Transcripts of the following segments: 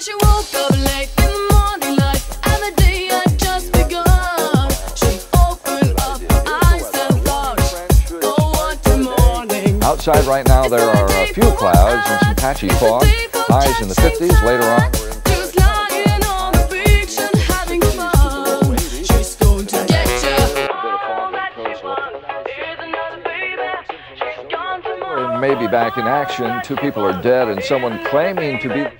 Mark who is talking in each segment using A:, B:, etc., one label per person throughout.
A: she woke up late in the morning light, and the day had just begun. She opened up her eyes and thought, oh, what a morning.
B: Outside right now there are a few clouds and some patchy fog. Highs in the 50s. Later on we're in
A: Just lying on the beach and having fun. She's going to get you. All that she wants is another baby. She's gone tomorrow.
B: maybe back in action. 2 people are dead and someone claiming to be...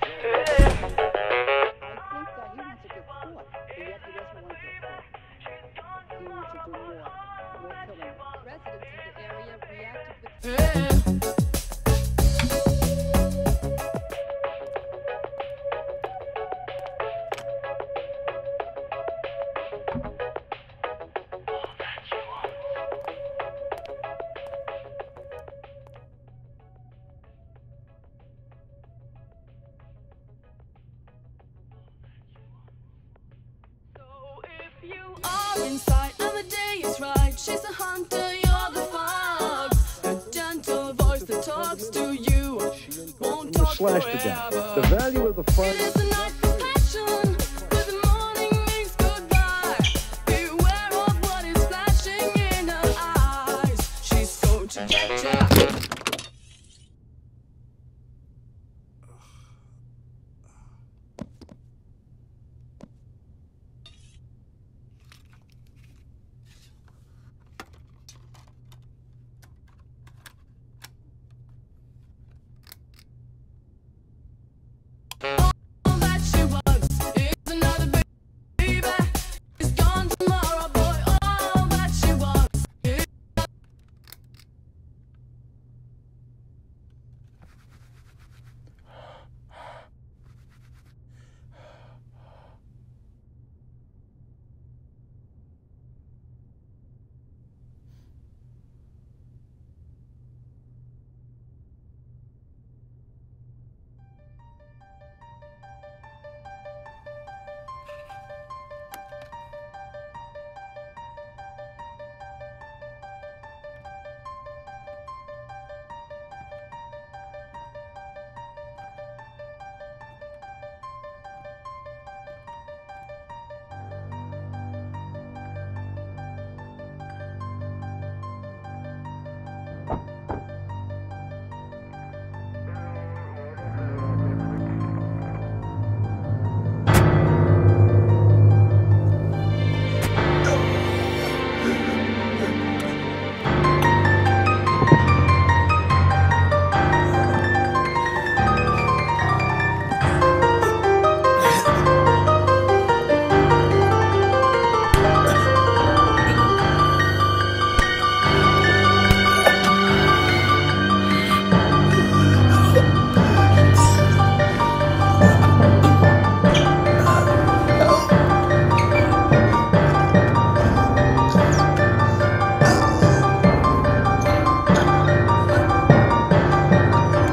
A: You are inside and the day is right. She's a hunter, you're the fox. A gentle voice that talks to you won't talk forever.
C: The value of the fun.
A: It is a night for passion, but the morning means goodbye. Beware of what is flashing in her eyes. She's going to get you.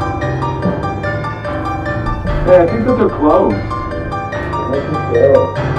C: Yeah, I think those are closed. I think so.